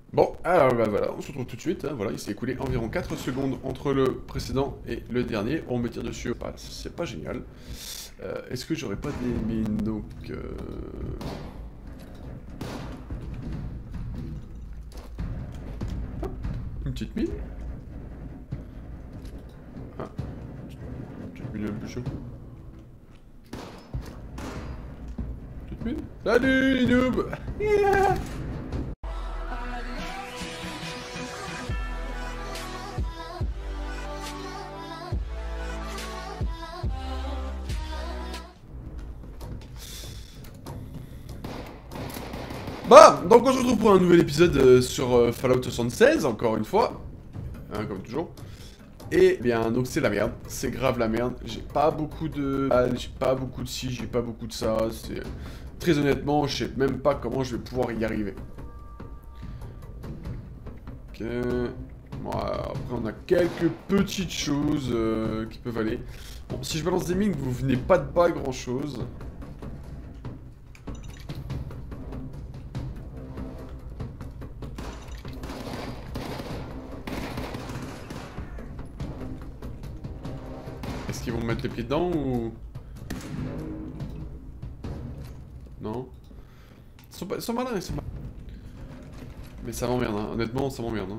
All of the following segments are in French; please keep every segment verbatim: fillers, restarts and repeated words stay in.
Bon, alors bah voilà, on se retrouve tout de suite, hein, voilà, il s'est écoulé environ quatre secondes entre le précédent et le dernier, on me tire dessus, bah, c'est pas génial. Euh, Est-ce que j'aurais pas des mines, donc... Euh... Hop, une petite mine. Ah, une petite mine un peu chaud. Petite mine. Salut les noobs. Yeah. Bah, donc on se retrouve pour un nouvel épisode euh, sur euh, Fallout soixante-seize, encore une fois, hein, comme toujours. Et bien, donc c'est la merde, c'est grave la merde. J'ai pas beaucoup de balles, j'ai pas beaucoup de ci, j'ai pas beaucoup de ça. C'est très honnêtement, je sais même pas comment je vais pouvoir y arriver. Ok. Bon, après on a quelques petites choses euh, qui peuvent aller. Bon, si je balance des mines, vous venez pas de pas grand chose. Est-ce qu'ils vont me mettre les pieds dedans ou... Non. Ils sont, pas... ils sont malins, ils sont malins. Mais ça m'emmerde, hein. Honnêtement, ça m'emmerde. Hein.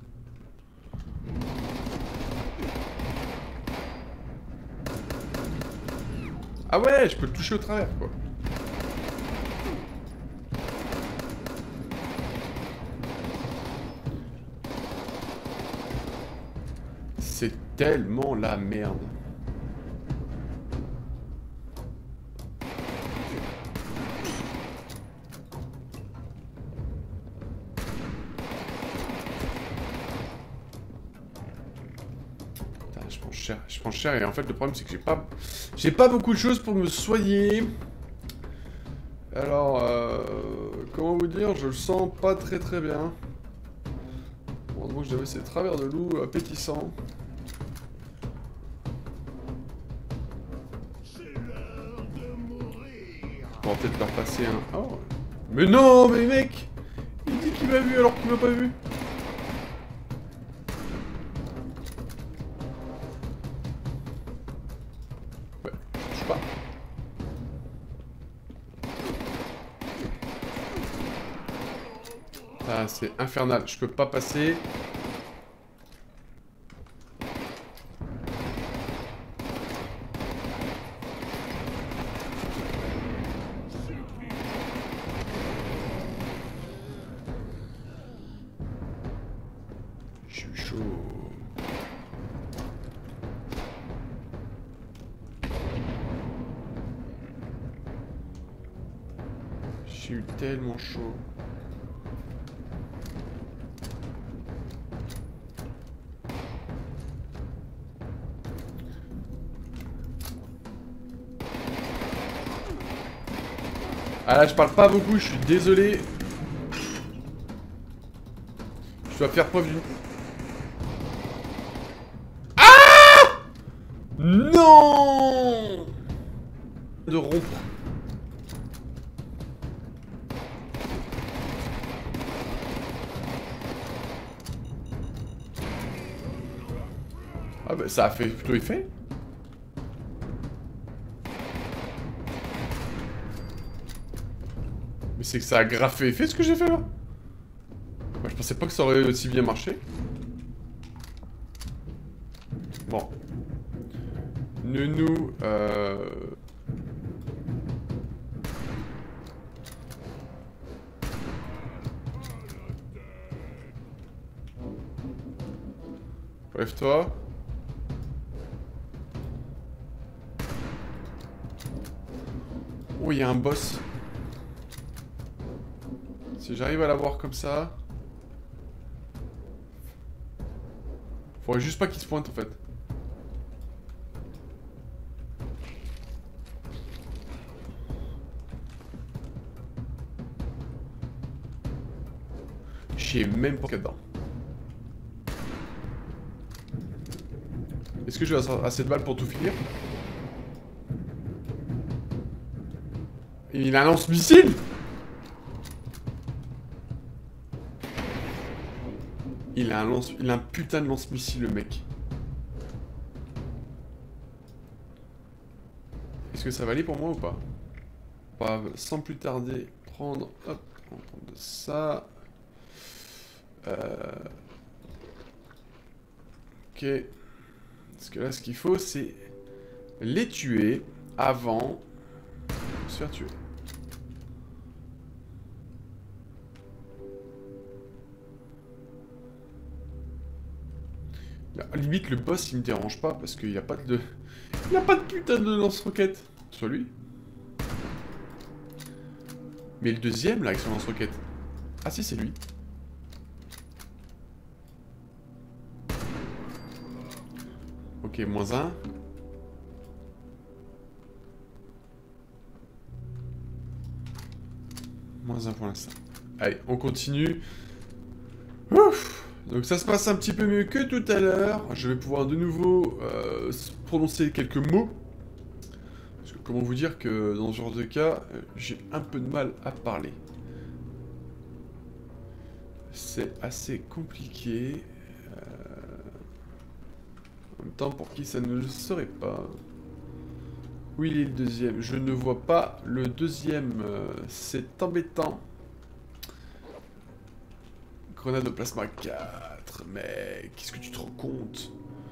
Ah ouais, je peux le toucher au travers, quoi. C'est tellement la merde. Putain, je prends cher, je prends cher et en fait le problème c'est que j'ai pas... J'ai pas beaucoup de choses pour me soigner. Alors, euh, comment vous dire, je le sens pas très très bien. Bon, donc j'avais ces travers de loup appétissants. On va peut-être leur passer un... Oh. Mais non, mais mec, il dit qu'il m'a vu alors qu'il m'a pas vu. Ouais, je sais pas. Ah, c'est infernal, je peux pas passer. Je suis chaud. Je suis tellement chaud. Ah là, je parle pas beaucoup, je suis désolé. Je dois faire preuve d'une... Ah! Non! De rompre. Ah bah ça a fait plutôt effet. Mais c'est que ça a grave fait effet ce que j'ai fait là. Moi je pensais pas que ça aurait aussi bien marché. Bon. Nounou, euh... Lève-toi. Oh, il y a un boss. Si j'arrive à l'avoir comme ça... Faudrait juste pas qu'il se pointe en fait. J'ai même pas dedans. Est-ce que j'ai assez de balles pour tout finir? Il a un lance-missile. Il a un lance... Il a un putain de lance-missile, le mec. Est-ce que ça va aller pour moi ou pas? On va sans plus tarder prendre... Hop, on va prendre ça. Euh... Ok. Parce que là, ce qu'il faut, c'est les tuer avant de se faire tuer. Là, limite, le boss, il me dérange pas parce qu'il n'y a pas de... Il n'y a pas de putain de lance-roquette. Soit lui. Mais le deuxième, là, avec son lance-roquette. Ah si, c'est lui. Ok, moins un. Moins un pour l'instant. Allez, on continue. Ouf. Donc ça se passe un petit peu mieux que tout à l'heure. Je vais pouvoir de nouveau euh, prononcer quelques mots. Parce que comment vous dire que dans ce genre de cas, euh, j'ai un peu de mal à parler. C'est assez compliqué. Euh... En même temps, pour qui ça ne le serait pas. Où il est le deuxième? Je ne vois pas le deuxième. Euh, c'est embêtant. Grenade au plasma quatre, mec, qu'est-ce que tu te rends compte?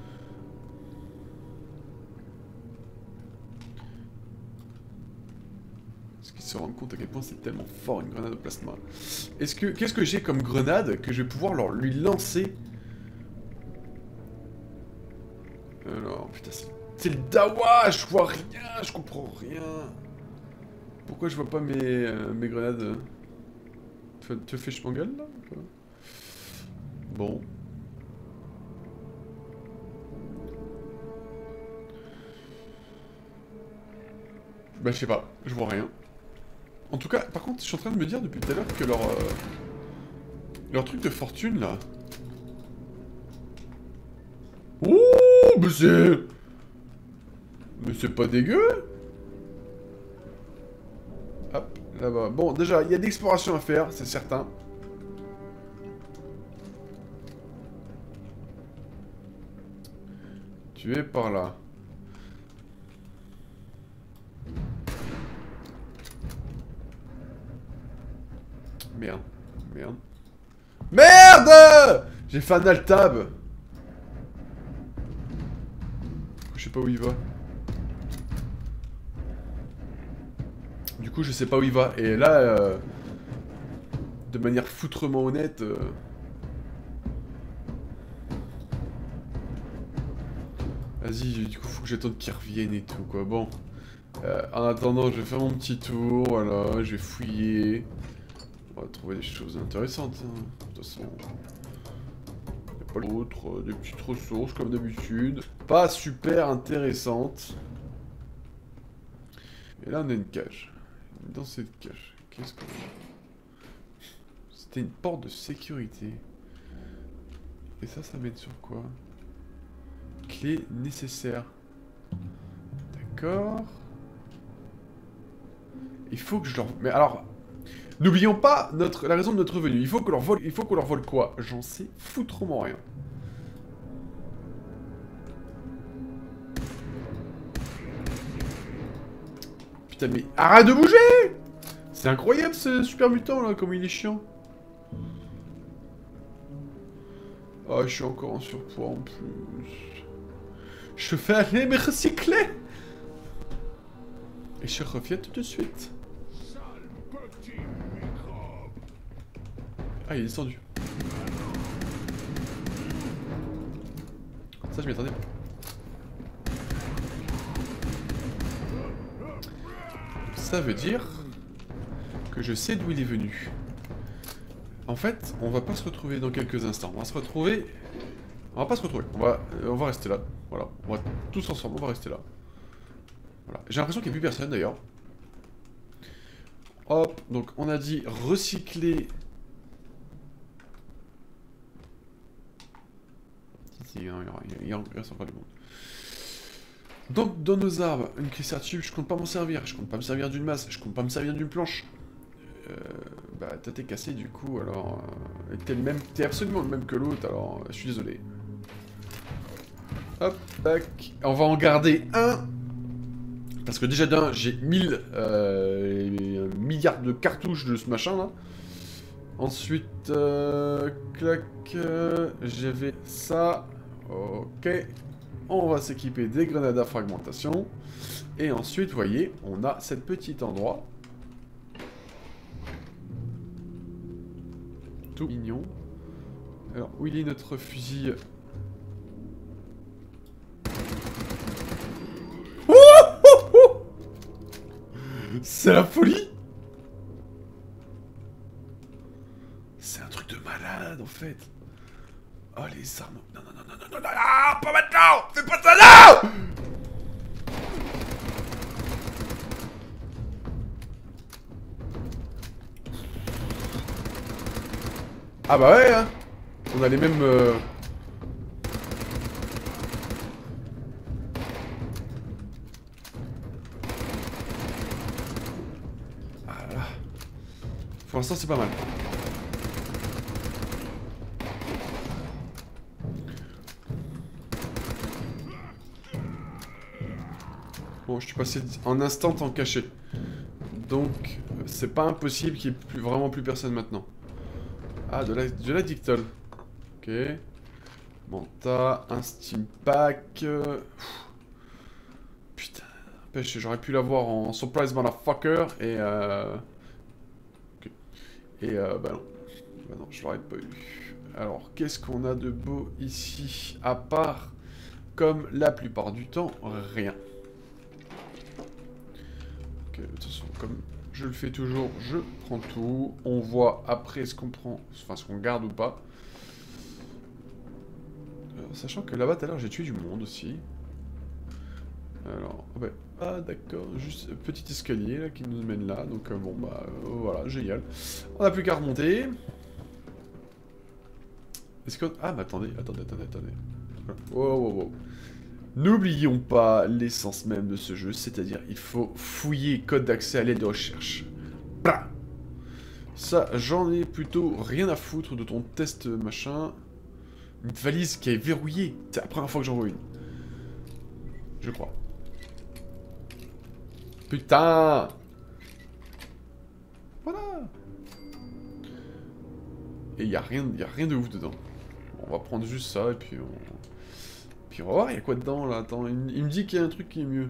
Est-ce qu'ils se rendent compte à quel point c'est tellement fort une grenade au plasma? Est-ce que qu'est-ce que j'ai comme grenade que je vais pouvoir leur, lui lancer? Alors, putain, c'est le dawa, je vois rien, je comprends rien. Pourquoi je vois pas mes, euh, mes grenades? Tu te fais je m'engueule là? Bon. Bah je sais pas, je vois rien. En tout cas, par contre, je suis en train de me dire depuis tout à l'heure que leur... Euh, leur truc de fortune là... Ouh, mais c'est... Mais c'est pas dégueu. Hop, là-bas. Bon, déjà, il y a de l'exploration à faire, c'est certain. Tu es par là. Merde. Merde. Merde! J'ai fait un alt-tab. Je sais pas où il va. Du coup, je sais pas où il va. Et là, euh, de manière foutrement honnête... Euh, Vas-y, du coup, faut que j'attende qu'ils reviennent et tout, quoi. Bon. Euh, en attendant, je vais faire mon petit tour, voilà, je vais fouiller. On va trouver des choses intéressantes, hein. De toute façon. Il n'y a pas d'autres, des petites ressources, comme d'habitude. Pas super intéressantes. Et là, on a une cage. Dans cette cage, qu'est-ce qu'on a? C'était une porte de sécurité. Et ça, ça m'aide sur quoi? Clé nécessaire. D'accord. Il faut que je leur... Mais alors... N'oublions pas notre... la raison de notre venue. Il faut que leur vole... Il faut qu'on leur vole quoi? J'en sais foutrement rien. Putain, mais... Arrête de bouger! C'est incroyable ce super mutant là, comme il est chiant. Ah, je suis encore en surpoids en plus. Je fais aller me recycler. Et je reviens tout de suite. Ah, il est descendu. Ça, je m'y attendais pas. Ça veut dire que je sais d'où il est venu. En fait, on va pas se retrouver dans quelques instants. On va se retrouver... On va pas se retrouver. On va, euh, on va rester là. Voilà. On va tous ensemble, on va rester là. Voilà. J'ai l'impression qu'il n'y a plus personne d'ailleurs. Hop. Donc, on a dit recycler... Il y a encore du monde. Donc, dans nos arbres, une cristaltube, je compte pas m'en servir. Je compte pas me servir d'une masse. Je compte pas me servir d'une planche. Euh, bah, toi t'es cassé du coup, alors... Euh, t'es le même... T'es absolument le même que l'autre, alors euh, je suis désolé. Hop, tac. On va en garder un. Parce que déjà d'un, j'ai mille euh, milliards de cartouches de ce machin là. Ensuite, euh, clac, euh, j'avais ça. Ok. On va s'équiper des grenades à fragmentation. Et ensuite, vous voyez, on a cet petit endroit. Tout mignon. Alors, où il est notre fusil? C'est la folie! C'est un truc de malade, en fait. Oh, les armes... Non, non, non, non, non, non, non, ah, pas maintenant! Fais pas ça là! Ah bah ouais, hein. On a les mêmes... Euh... Ah là là. Pour l'instant, c'est pas mal. Bon, je suis passé en instant en caché. Donc, c'est pas impossible qu'il n'y ait plus, vraiment plus personne maintenant. Ah, de la, de la dictole. Ok. Bon, t'as un Steam Pack. Putain. Pêche, j'aurais pu l'avoir en Surprise Motherfucker. Et euh... Ok. Et euh, bah non. Bah non, je l'aurais pas eu. Alors, qu'est-ce qu'on a de beau ici? À part, comme la plupart du temps, rien. Ok, de toute façon, comme je le fais toujours, je prends tout. On voit après ce qu'on prend, enfin ce qu'on garde ou pas. Alors, sachant que là-bas, tout à l'heure, j'ai tué du monde aussi. Alors, ouais. Ah d'accord, juste un petit escalier là qui nous mène là. Donc euh, bon bah euh, voilà, génial. On n'a plus qu'à remonter. Est-ce que... Ah bah attendez, attendez, attendez, attendez. Wow, wow, wow. N'oublions pas l'essence même de ce jeu, c'est-à-dire il faut fouiller code d'accès à l'aide de recherche. Blah. Ça, j'en ai plutôt rien à foutre de ton test machin. Une valise qui est verrouillée. C'est la première fois que j'en vois une. Je crois. Putain! Voilà! Et y a rien, y a rien de ouf dedans. Bon, on va prendre juste ça et puis on... Puis on va voir, il y a quoi dedans là? Attends, il, il me dit qu'il y a un truc qui est mieux.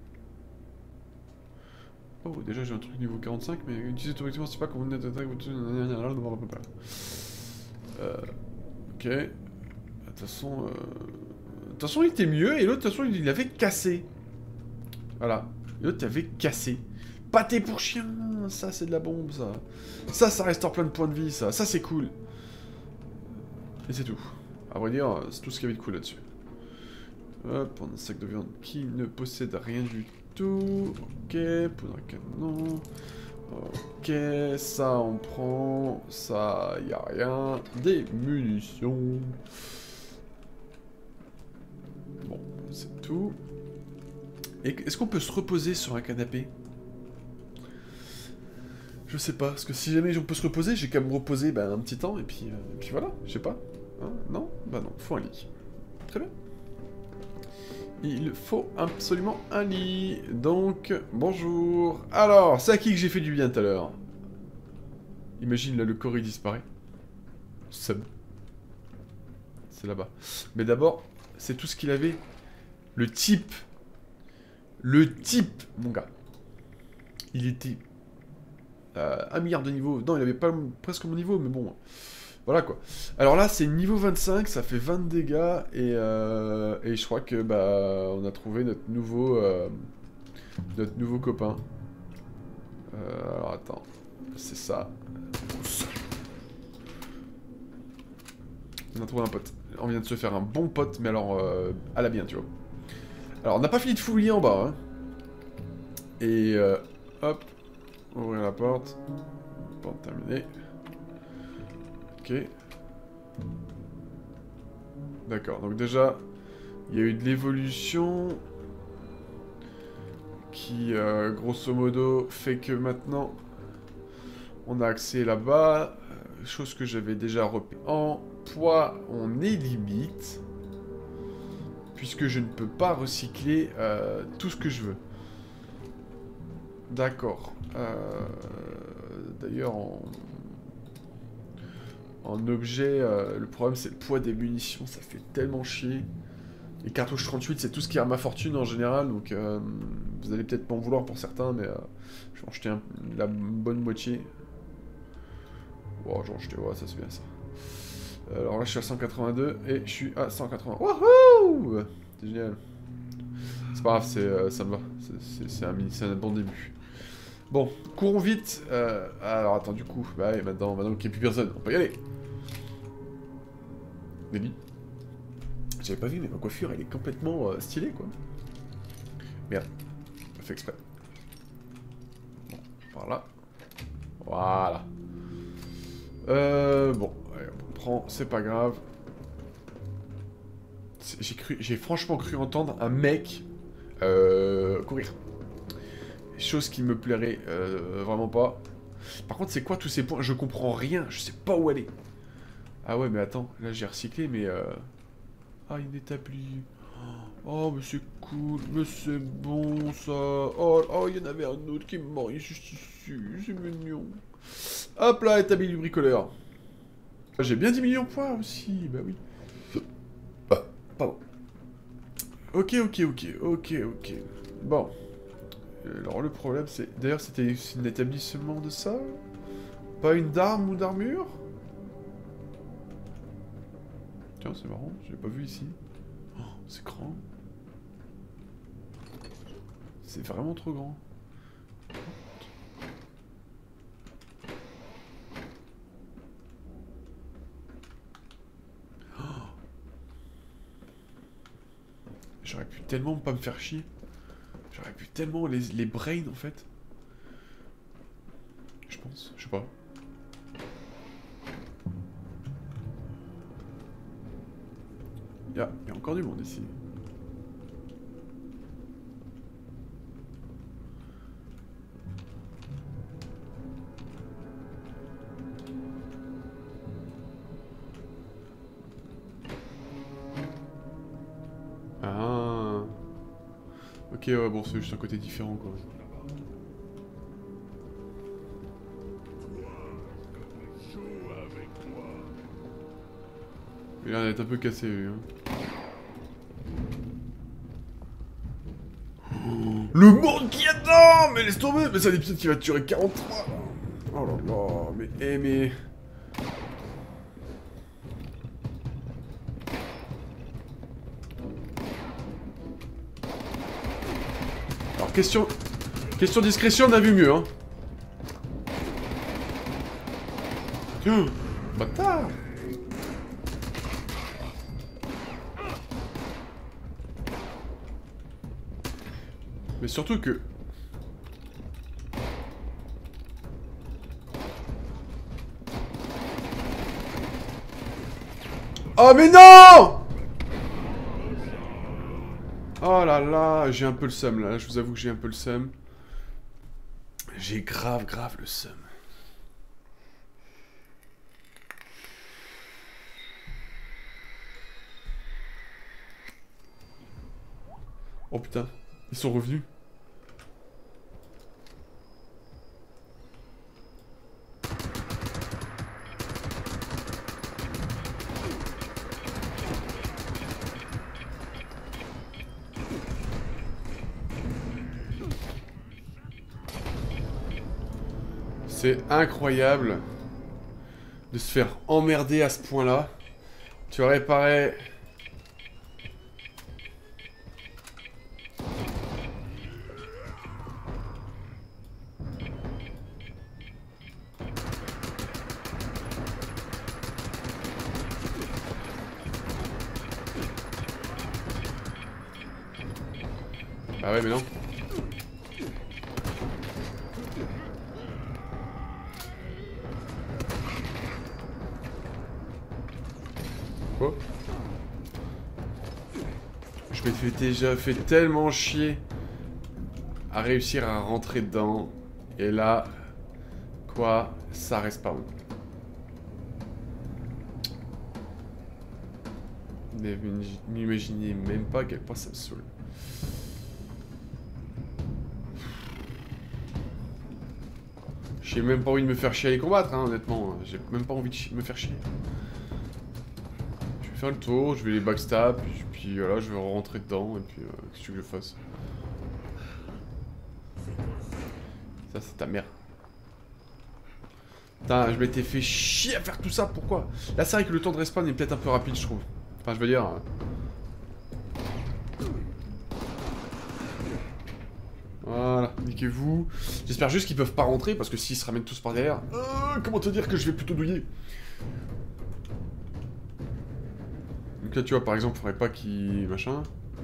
Oh, déjà j'ai un truc niveau quarante-cinq, mais utilisez automatiquement, c'est pas comme vous n'êtes attaque, vous... Euh... Ok. De toute façon... Euh... De toute façon, il était mieux, et l'autre, de toute façon, il l'avait cassé. Voilà. L'autre, t'avait cassé. Pâté pour chien! Ça, c'est de la bombe, ça. Ça, ça restaure plein de points de vie, ça. Ça, c'est cool. Et c'est tout. À vrai dire, c'est tout ce qu'il y avait de cool là-dessus. Hop, on a un sac de viande qui ne possède rien du tout. Ok, poudre à canon. Ok, ça on prend. Ça, y a rien. Des munitions. Bon, c'est tout. Et est-ce qu'on peut se reposer sur un canapé? Je sais pas, parce que si jamais on peut se reposer, j'ai qu'à me reposer bah, un petit temps, et puis, euh, et puis voilà, je sais pas. Hein, non? Bah non, faut un lit. Très bien. Il faut absolument un lit. Donc, bonjour. Alors, c'est à qui que j'ai fait du bien tout à l'heure? Imagine, là, le corps, il disparaît. Sub. C'est là-bas. Mais d'abord, c'est tout ce qu'il avait. Le type. Le type, mon gars. Il était... Euh, un milliard de niveaux. Non, il avait pas presque mon niveau, mais bon... Voilà quoi. Alors là, c'est niveau vingt-cinq, ça fait vingt dégâts, et, euh, et je crois que bah on a trouvé notre nouveau euh, notre nouveau copain. Euh, alors attends, c'est ça. On a trouvé un pote. On vient de se faire un bon pote, mais alors euh, à la bien, tu vois. Alors on n'a pas fini de fouiller en bas, hein. Et euh, hop, ouvrir la porte. Porte terminée. Ok. D'accord, donc déjà, il y a eu de l'évolution qui, euh, grosso modo, fait que maintenant, On a accès là-bas. Euh, chose que j'avais déjà repéré. En poids, on est limite. Puisque je ne peux pas recycler euh, tout ce que je veux. D'accord. Euh, D'ailleurs, en... en objet, euh, le problème c'est le poids des munitions. Ça fait tellement chier. Les cartouches trente-huit, c'est tout ce qui a ma fortune en général. Donc, euh, vous allez peut-être m'en vouloir pour certains, mais... Euh, je vais en jeter un, la bonne moitié. Wow, j'en jeter, ouais, ça c'est bien ça. Alors là, je suis à cent quatre-vingt-deux et je suis à cent quatre-vingts. Wouhou! C'est génial. C'est pas grave, c'est, euh, ça me va. C'est un, un bon début. Bon, courons vite. Euh, alors attends, du coup, bah ouais, maintenant, maintenant qu'il n'y a plus personne, on peut y aller. Nelly. J'avais pas vu, mais ma coiffure, elle est complètement euh, stylée, quoi. Merde, j'ai fait exprès. Bon, par là. Voilà. Euh, bon, allez, on prend, c'est pas grave. J'ai cru, j'ai franchement cru entendre un mec euh, courir. Chose qui me plairait euh, vraiment pas. Par contre, c'est quoi tous ces points? Je comprends rien, je sais pas où aller. Ah ouais, mais attends, là j'ai recyclé, mais... Euh... Ah, inétabli. Oh, mais c'est cool, mais c'est bon ça. Oh, oh, il y en avait un autre qui est mort juste ici, c'est mignon. Hop là, établi du bricoleur. J'ai bien dix millions de points aussi, bah oui. Ah, pardon. Ok, ok, ok, ok, ok. Bon. Alors le problème c'est... D'ailleurs c'était un établissement de ça? Pas une d'armes ou d'armure? Tiens, c'est marrant, je l'ai pas vu ici. Oh, c'est grand. C'est vraiment trop grand. Oh. J'aurais pu tellement pas me faire chier. J'aurais pu tellement les, les brains en fait. Je pense, je sais pas. Il y a, y a encore du monde ici. Ah. Ok, ouais, bon, c'est juste un côté différent quoi. Il a l'air d'être un peu cassé lui. Hein. Le monde qui attend! Mais laisse tomber! Mais c'est un épisode qui va durer quarante-trois! Oh là là, mais... Eh mais... Alors question... Question discrétion, on a vu mieux, hein. Oh, bâtard! Mais surtout que... Oh mais non! Oh là là, j'ai un peu le seum là, je vous avoue que j'ai un peu le seum. J'ai grave grave le seum. Oh putain, ils sont revenus. C'est incroyable de se faire emmerder à ce point-là. Tu as réparé... Ah ouais mais non. Quoi? Je m'étais déjà fait tellement chier à réussir à rentrer dedans. Et là... Quoi? ça respawn. N'imaginez même pas à quel point ça me saoule. J'ai même pas envie de me faire chier à les combattre, hein, honnêtement. J'ai même pas envie de me faire chier. Je vais faire le tour, je vais les backstab, puis, puis voilà, je vais rentrer dedans, et puis euh, qu'est-ce que tu veux que je fasse? Ça, c'est ta mère. Putain, je m'étais fait chier à faire tout ça, pourquoi? Là, c'est vrai que le temps de respawn est peut-être un peu rapide, je trouve. Enfin, je veux dire... Voilà, niquez-vous. J'espère juste qu'ils peuvent pas rentrer, parce que s'ils se ramènent tous par derrière... Euh, comment te dire que je vais plutôt douiller? Donc là, tu vois, par exemple, faudrait pas qu'ils... machin...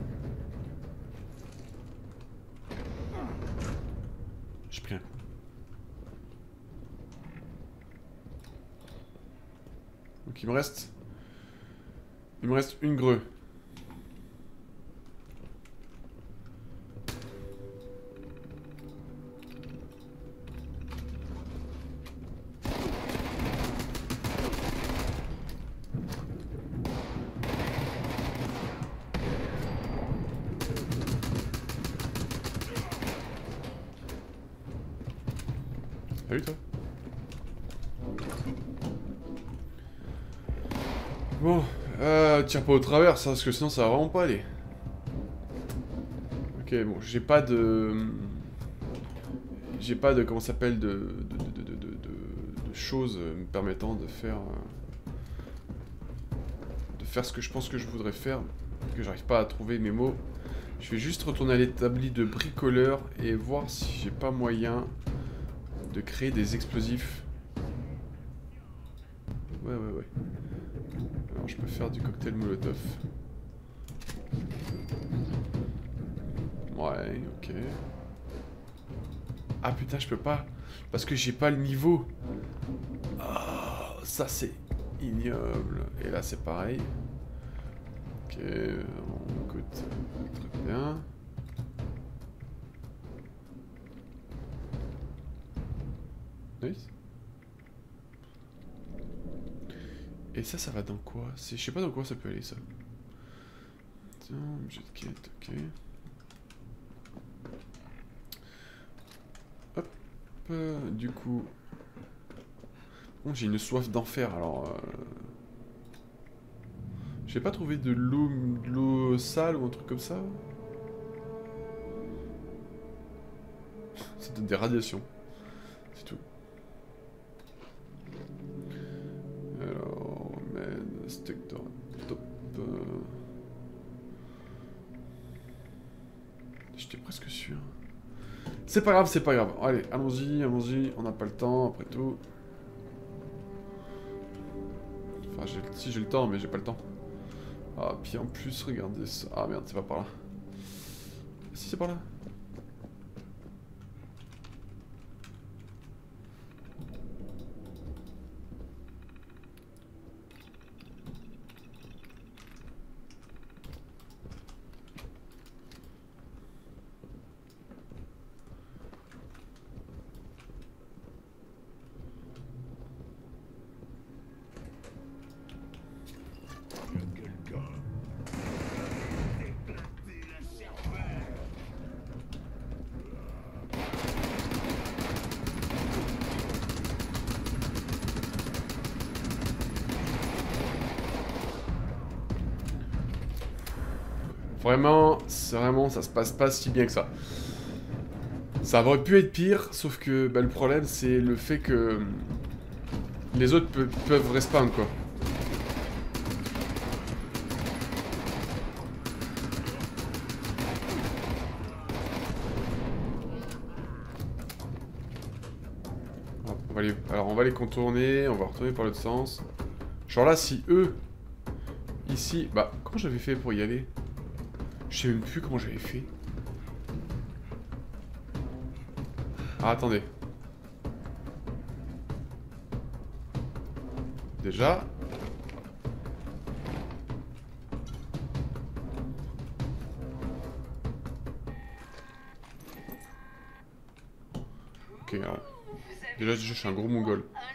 J'ai pris un coup. Donc il me reste... Il me reste une greu. Salut toi. Bon, euh, tire pas au travers ça, parce que sinon ça va vraiment pas aller. Ok, bon, j'ai pas de... J'ai pas de... Comment ça s'appelle de... De, de, de, de, de, de choses me permettant de faire... De faire ce que je pense que je voudrais faire, que j'arrive pas à trouver mes mots. Je vais juste retourner à l'établi de bricoleur et voir si j'ai pas moyen de créer des explosifs. Ouais, ouais, ouais. Alors, je peux faire du cocktail molotov. Ouais, ok. Ah putain, je peux pas. Parce que j'ai pas le niveau. Oh, ça c'est ignoble. Et là c'est pareil. Ok, bon, écoute, très bien. Nice. Et ça, ça va dans quoi? Je sais pas dans quoi ça peut aller, ça. Tiens, objet de quête, ok. Hop, euh, du coup... Bon, j'ai une soif d'enfer, alors... Euh... J'ai pas trouvé de l'eau de l'eau sale ou un truc comme ça? Ça donne des radiations. C'est tout. Alors, man, steak top. Euh... J'étais presque sûr. C'est pas grave, c'est pas grave. Allez, allons-y, allons-y. On n'a pas le temps, après tout. Enfin, si j'ai le temps, mais j'ai pas le temps. Ah, puis en plus, regardez ça. Ah merde, c'est pas par là. Si, c'est par là. Vraiment, vraiment, ça se passe pas si bien que ça. Ça aurait pu être pire, sauf que bah, le problème, c'est le fait que les autres pe peuvent respawn, quoi. On va les... Alors, on va les contourner, on va retourner par l'autre sens. Genre là, si eux, ici... Bah, comment j'avais fait pour y aller? Je sais même plus comment j'avais fait. Ah, attendez. Déjà. Ok, alors. Déjà, je suis un gros mongol.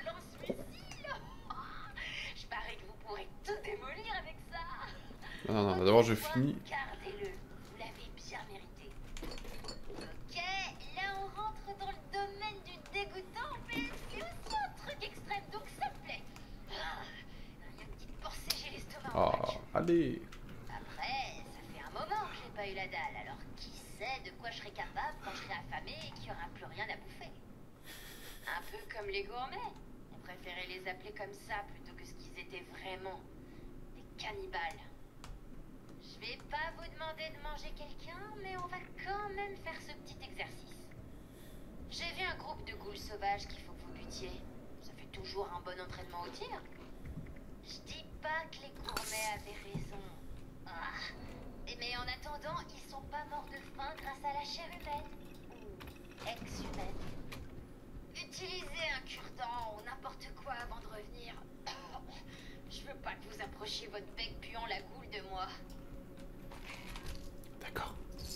Non, non, non, d'abord je finis. Gardez-le, vous l'avez bien mérité. Ok, là on rentre dans le domaine du dégoûtant, mais c'est aussi un truc extrême, donc ça me plaît. Ah, rien que d'y penser, j'ai l'estomac en Ah, vrac. allez. Après, ça fait un moment que j'ai pas eu la dalle, alors qui sait de quoi je serai capable quand je serai affamé et qu'il n'y aura plus rien à bouffer. Un peu comme les gourmets. On préférait les appeler comme ça plutôt que ce qu'ils étaient vraiment. Des cannibales. Je vais pas vous demander de manger quelqu'un, mais on va quand même faire ce petit exercice. J'ai vu un groupe de ghouls sauvages qu'il faut que vous butiez. Ça fait toujours un bon entraînement au tir. Je dis pas que les gourmets avaient raison. Ah. Mais en attendant, ils sont pas morts de faim grâce à la chair humaine. Ou ex-humaine. Utilisez un cure-dent ou n'importe quoi avant de revenir. Je veux pas que vous approchiez votre bec puant la goule de moi. D'accord.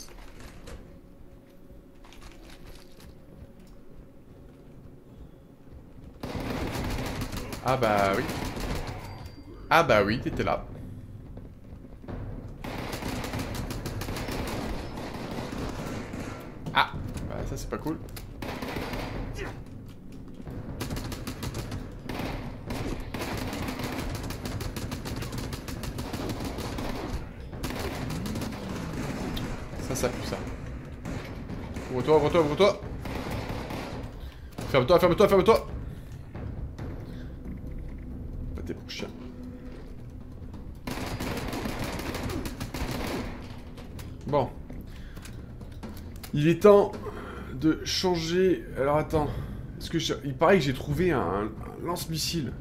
Ah bah oui. Ah bah oui, t'étais là. Ah, bah ça c'est pas cool. Ça, ça pue ça. Ouvre-toi, ouvre-toi, ouvre-toi. Ferme-toi, ferme-toi, ferme-toi. Pâté pour chien. Bon. Il est temps de changer... Alors attends. Est-ce que je... Il paraît que j'ai trouvé un, un lance-missile.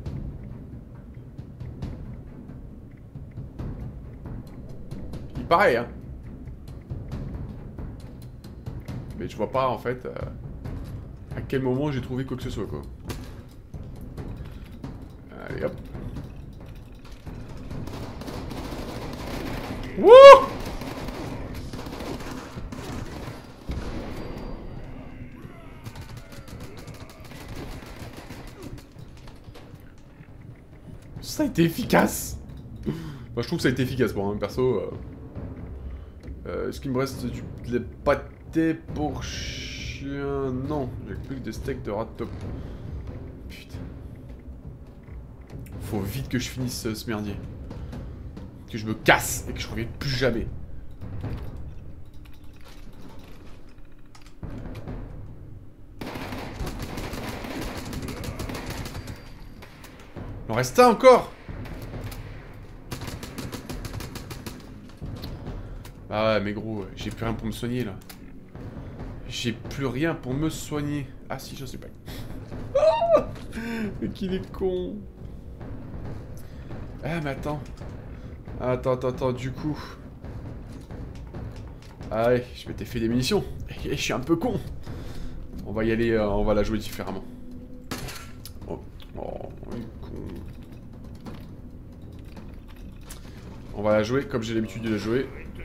Il paraît, hein. Mais je vois pas, en fait, euh, à quel moment j'ai trouvé quoi que ce soit, quoi. Allez, hop. Wouh! Ça a été efficace. Moi, je trouve que ça a été efficace pour un perso. Euh... Euh, Est-ce qu'il me reste du de la pâté pour chien? Non, j'ai plus que des steaks de rat top. Putain. Faut vite que je finisse euh, ce merdier. Que je me casse et que je revienne plus jamais. Il en reste un encore. Ah ouais, mais gros, j'ai plus rien pour me soigner là. J'ai plus rien pour me soigner. Ah si, je sais pas. Oh, mais qu'il est con. Ah mais attends. Attends, attends, attends, du coup. Ah ouais, je m'étais fait des munitions. Et je suis un peu con. On va y aller, euh, on va la jouer différemment. Oh, oh, il est con. On va la jouer comme j'ai l'habitude de la jouer.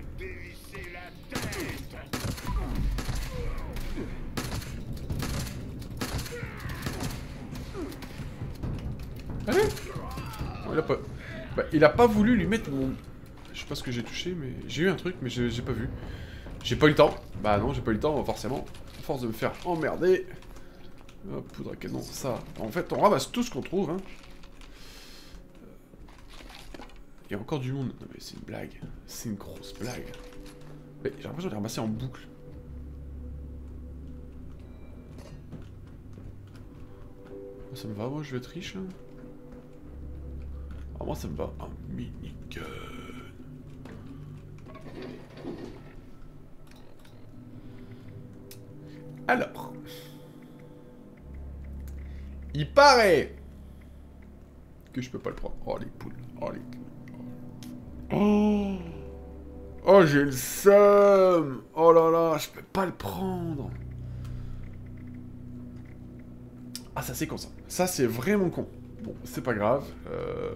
Allez. Oh, il a pas... Bah, il a pas voulu lui mettre mon... Je sais pas ce que j'ai touché, mais... J'ai eu un truc, mais j'ai pas vu. J'ai pas eu le temps. Bah non, j'ai pas eu le temps, forcément. À force de me faire emmerder. Oh, poudre à canon, ça. En fait, on ramasse tout ce qu'on trouve, hein. Il y a encore du monde. Non mais c'est une blague. C'est une grosse blague. Mais j'ai l'impression de les ramasser en boucle. Ça me va, moi je vais être riche là. Ah, moi ça me va. Un minigun. Alors. Il paraît que je peux pas le prendre. Oh les poules. Oh les poules. Oh, oh j'ai le seum. Oh là là, je peux pas le prendre. Ah ça c'est con ça. Ça c'est vraiment con. Bon, c'est pas grave. Euh...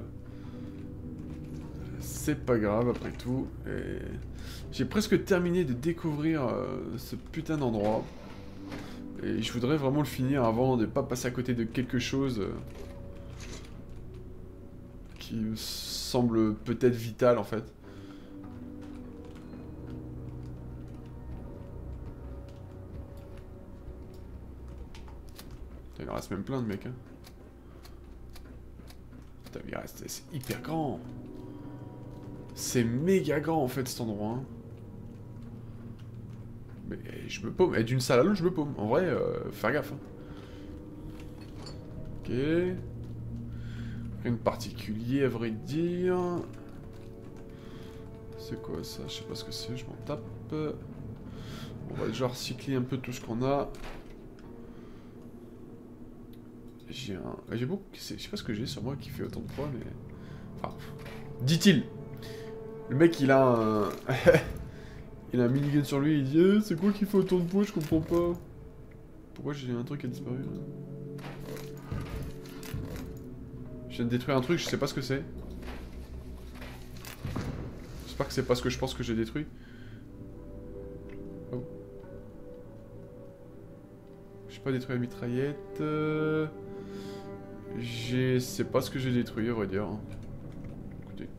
C'est pas grave après tout. Et... J'ai presque terminé de découvrir euh, ce putain d'endroit. Et je voudrais vraiment le finir avant de pas passer à côté de quelque chose euh, qui me semble peut-être vital en fait. Putain, il en reste même plein de mecs, hein. Putain, il reste... C'est hyper grand. C'est méga grand, en fait, cet endroit, hein. Mais je me paume. Et d'une salle à l'autre, je me paume. En vrai, euh, faire gaffe, hein. Ok. Rien de particulier, à vrai dire. C'est quoi ça? Je sais pas ce que c'est, je m'en tape. On va déjà recycler un peu tout ce qu'on a. J'ai un... J'ai beaucoup... Je sais pas ce que j'ai sur moi qui fait autant de poids, mais... Enfin... Dit-il. Le mec, il a un... il a un minigun sur lui, il dit eh, c'est quoi qui fait autant de poids? Je comprends pas. Pourquoi j'ai un truc qui a disparu là? Je viens de détruire un truc, je sais pas ce que c'est. J'espère que c'est pas ce que je pense que j'ai détruit. Oh. J'ai pas détruit la mitraillette. Euh... Je sais pas ce que j'ai détruit, à vrai dire. Écoutez.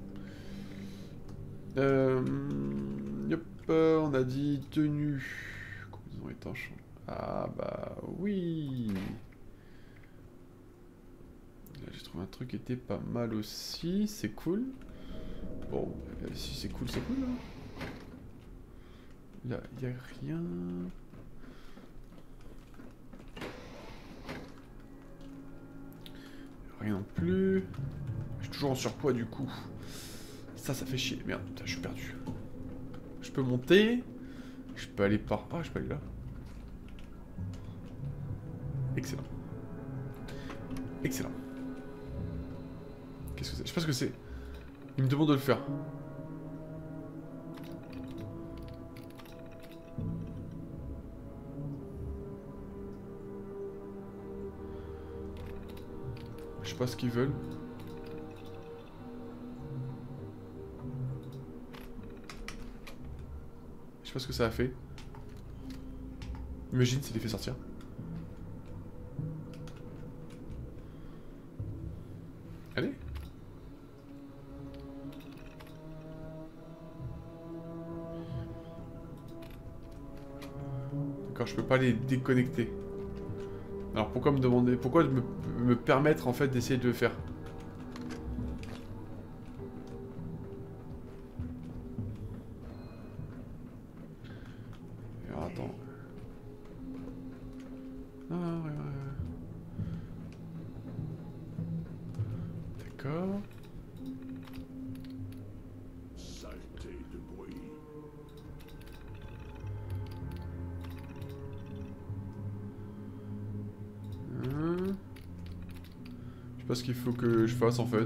Euh... Yep, on a dit tenue. Combinaison étanche. Ah bah oui. Là j'ai trouvé un truc qui était pas mal aussi. C'est cool. Bon, si c'est cool, c'est cool. Hein. Là, y a rien. Rien non plus. Je suis toujours en surpoids du coup. Ça, ça fait chier. Merde, putain, je suis perdu. Je peux monter. Je peux aller par... Ah, je peux aller là. Excellent. Excellent. Qu'est-ce que c'est? Je sais pas ce que c'est. Il me demande de le faire. Je sais pas ce qu'ils veulent. Je sais pas ce que ça a fait. Imagine s'il les fait sortir. Allez. D'accord, je peux pas les déconnecter. Alors pourquoi me demander, pourquoi me, me permettre en fait d'essayer de le faire? Alors attends. Ah ouais ouais. D'accord. Saleté de bruit. Hum. Je sais pas ce qu'il faut que je fasse en fait.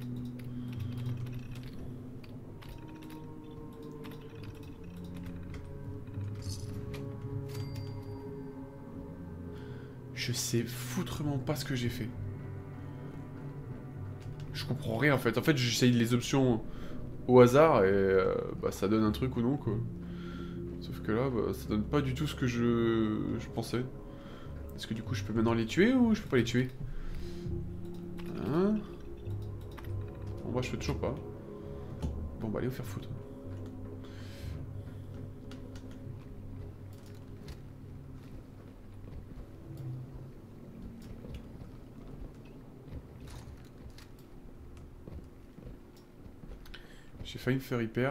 Je sais foutrement pas ce que j'ai fait. Je comprends rien en fait. En fait, j'essaye les options au hasard et euh, bah, ça donne un truc ou non quoi. Sauf que là, bah, ça donne pas du tout ce que je, je pensais. Est-ce que du coup je peux maintenant les tuer ou je peux pas les tuer? Hein? Bon, moi je peux toujours pas. Bon bah allez vous faire foutre. J'ai failli me faire hyper.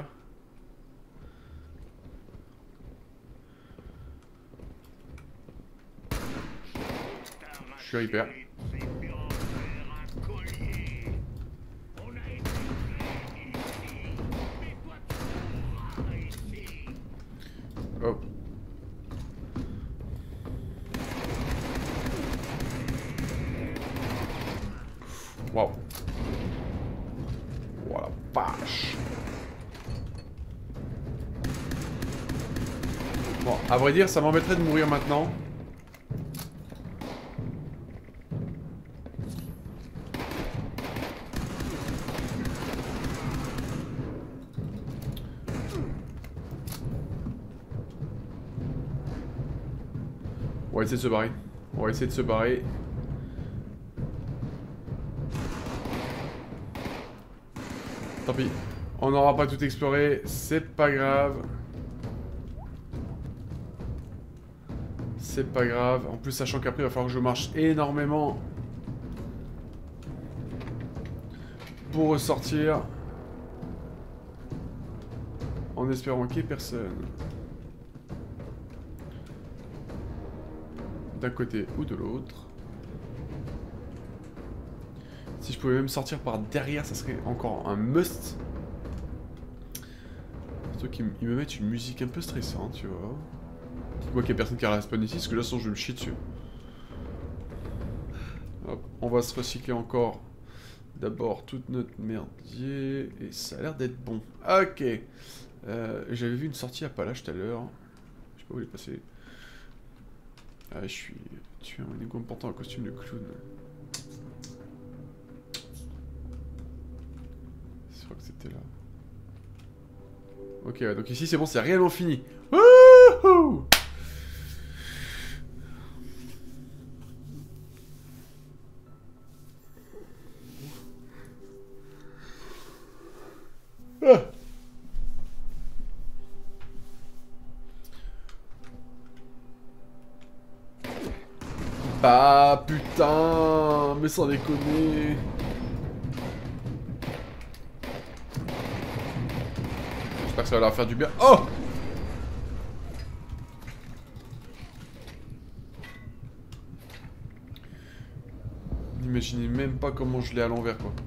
Je suis hyper. Oh. Waouh. Voilà, vache. Bon, à vrai dire, ça m'embêterait de mourir maintenant. On va essayer de se barrer. On va essayer de se barrer. Tant pis. On n'aura pas tout exploré. C'est pas grave. C'est pas grave. En plus, sachant qu'après, il va falloir que je marche énormément pour ressortir. En espérant qu'il n'y ait personne. D'un côté ou de l'autre. Si je pouvais même sortir par derrière, ça serait encore un must. Surtout qu'ils me mettent une musique un peu stressante, tu vois. Dites-moi qu'il n'y a personne qui respawn ici, parce que là, sinon, je vais me chier dessus. Hop, on va se recycler encore. D'abord, toute notre merdier. Et ça a l'air d'être bon. Ok. Euh, J'avais vu une sortie à Palage tout à l'heure. Je sais pas où il est passé. Ah, je suis tué un égo en portant un costume de clown. Je crois que c'était là. Ok, ouais, donc ici c'est bon, c'est réellement fini. Wouhou! Ah! Bah putain, mais sans déconner. J'espère que ça va leur faire du bien. Oh! N'imaginez même pas comment je l'ai à l'envers, quoi.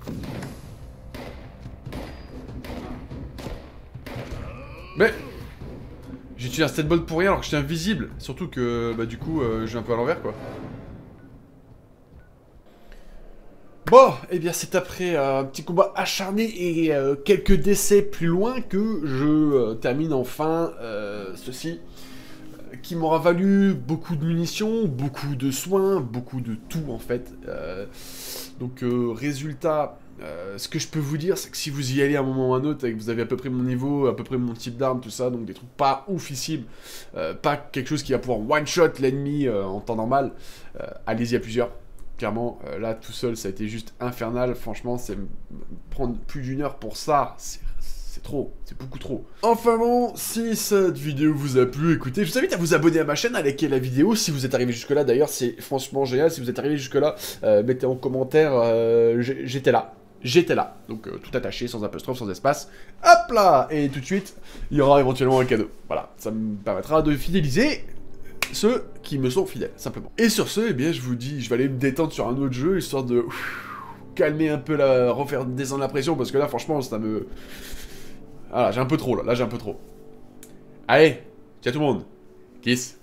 Mais j'utilise un stat ball pour rien alors que j'étais invisible. Surtout que, bah du coup, euh, j'ai un peu à l'envers, quoi. Bon, et eh bien c'est après euh, un petit combat acharné et euh, quelques décès plus loin que je euh, termine enfin euh, ceci. Euh, qui m'aura valu beaucoup de munitions, beaucoup de soins, beaucoup de tout en fait. Euh, donc euh, résultat, euh, ce que je peux vous dire, c'est que si vous y allez à un moment ou à un autre et que vous avez à peu près mon niveau, à peu près mon type d'arme, tout ça, donc des trucs pas oufissibles, euh, pas quelque chose qui va pouvoir one-shot l'ennemi euh, en temps normal, euh, allez-y à plusieurs. Clairement, euh, là, tout seul, ça a été juste infernal. Franchement, c'est prendre plus d'une heure pour ça, c'est trop, c'est beaucoup trop. Enfin bon, si cette vidéo vous a plu, écoutez, je vous invite à vous abonner à ma chaîne, à liker la vidéo. Si vous êtes arrivé jusque-là, d'ailleurs, c'est franchement génial. Si vous êtes arrivé jusque-là, euh, mettez en commentaire, euh, j'étais là. J'étais là. Donc, euh, tout attaché, sans apostrophe, sans espace. Hop là! Et tout de suite, il y aura éventuellement un cadeau. Voilà, ça me permettra de fidéliser ceux qui me sont fidèles, simplement. Et sur ce, eh bien, je vous dis, je vais aller me détendre sur un autre jeu, histoire de ouf, calmer un peu la... refaire descendre la pression, parce que là, franchement, ça me... Voilà, j'ai un peu trop, là, là, j'ai un peu trop. Allez, ciao tout le monde. Kiss.